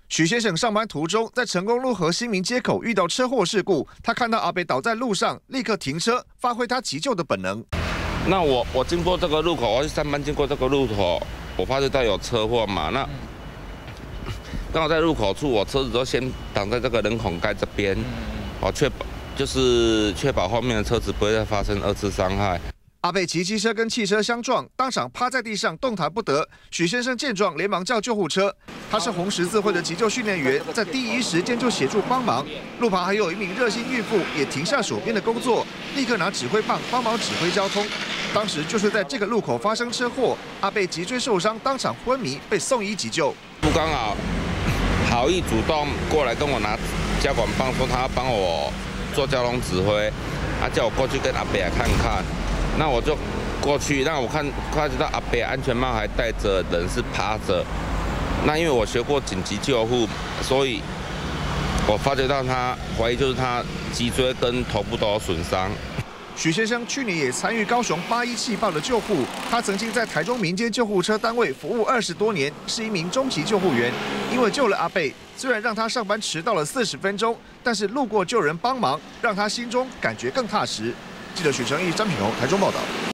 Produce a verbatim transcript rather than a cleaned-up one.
许先生上班途中，在成功路和新民街口遇到车祸事故，他看到阿伯倒在路上，立刻停车，发挥他急救的本能。 那我我经过这个路口，我去上班经过这个路口，我发觉到有车祸嘛，那刚好在入口处，我车子都先挡在这个人孔盖这边，哦，确保就是确保后面的车子不会再发生二次伤害。 阿伯骑机车跟汽车相撞，当场趴在地上动弹不得。许先生见状，连忙叫救护车。他是红十字会的急救训练员，在第一时间就协助帮忙。路旁还有一名热心孕妇也停下手边的工作，立刻拿指挥棒帮忙指挥交通。当时就是在这个路口发生车祸，阿伯脊椎受伤，当场昏迷，被送医急救。 不刚好好意主动过来跟我拿交管棒，说他要帮我做交通指挥，他叫我过去跟阿伯来看看。 那我就过去，那我看看到阿伯安全帽还戴着，人是趴着。那因为我学过紧急救护，所以我发觉到他怀疑就是他脊椎跟头部都有损伤。 许先生去年也参与高雄八一气爆的救护，他曾经在台中民间救护车单位服务二十多年，是一名中级救护员。因为救了阿伯，虽然让他上班迟到了四十分钟，但是路过救人帮忙，让他心中感觉更踏实。 记者许成义、张品宏台中报道。